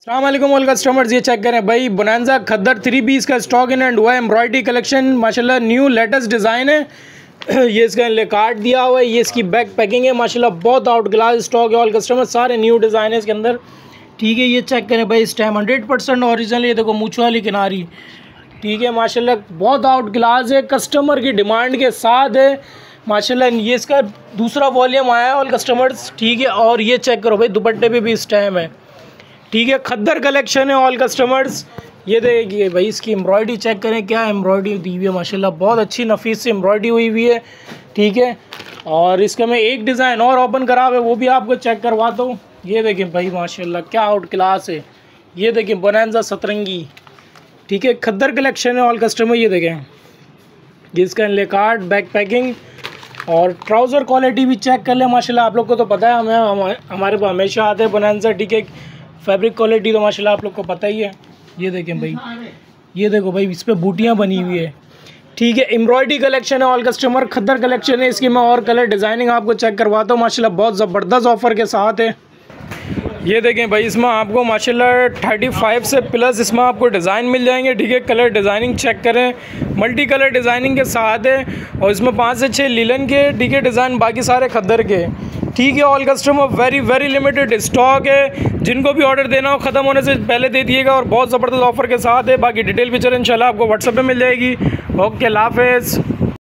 अस्सलाम वालेकुम all customers, ये चेक करें भाई बोनांजा खद्दर 3 पीस का स्टॉक इन एंड हुआ है। एम्ब्रॉयडरी कलेक्शन माशाल्लाह न्यू लेटेस्ट डिज़ाइन है। ये इसका कार्ड दिया हुआ है, ये इसकी बैक पैकिंग है। माशाल्लाह बहुत आउट क्लास स्टॉक है ऑल कस्टमर, सारे न्यू डिज़ाइन है इसके अंदर। ठीक है, ये चेक करें भाई, इस टाइम 100% ओरिजिनल। ये देखो मूंछ वाली किनारी, ठीक है माशाल्लाह बहुत आउट क्लास है, कस्टमर की डिमांड के साथ है माशाल्लाह। ये इसका दूसरा वॉल्यूम आया है ऑल कस्टमर्स, ठीक है। और ये चेक करो भाई, दुपट्टे पे भी इस टाइम है, ठीक है। खद्दर कलेक्शन है ऑल कस्टमर्स। ये देखिए भाई, इसकी एम्ब्रॉयडरी चेक करें, क्या एम्ब्रॉयडरी दी हुई है माशाल्लाह, बहुत अच्छी नफीस से एम्ब्रॉयडरी हुई हुई है, ठीक है। और इसका मैं एक डिज़ाइन और ओपन करा हुआ है, वो भी आपको चेक करवाता हूँ। ये देखें भाई माशाल्लाह क्या आउट क्लास है। ये देखें बोनांजा सतरंगी, ठीक है, खद्दर कलेक्शन है ऑल कस्टमर। ये देखें, जिसका लेकार्ड बैक पैकिंग और ट्राउज़र क्वालिटी भी चेक कर ले माशाल्लाह। आप लोग को तो पता है, हमारे पास हमेशा आते हैं बोनांजा, ठीक है। फैब्रिक क्वालिटी तो माशाल्लाह आप लोग को पता ही है। ये देखें भाई, ये देखो भाई, इस पर बूटियाँ बनी हुई है, ठीक है। एम्ब्रॉयडरी कलेक्शन है ऑल कस्टमर, खद्दर कलेक्शन है। इसकी मैं और कलर डिज़ाइनिंग आपको चेक करवाता हूँ माशाल्लाह, बहुत ज़बरदस्त ऑफ़र के साथ है। ये देखें भाई, इसमें आपको माशाल्लाह 35 से प्लस इसमें आपको डिज़ाइन मिल जाएंगे, ठीक है। कलर डिज़ाइनिंग चेक करें, मल्टी कलर डिज़ाइनिंग के साथ है। और इसमें 5 से 6 लीलन के, ठीक है, डिज़ाइन, बाकी सारे खद्दर के, ठीक है। All customer very limited stock है, जिनको भी ऑर्डर देना हो ख़त्म होने से पहले दे दिएगा, और बहुत ज़बरदस्त ऑफ़र के साथ है। बाकी डिटेल पिक्चर इंशाल्लाह आपको व्हाट्सएप पे मिल जाएगी। ओके, अल्लाह हाफ़िज़।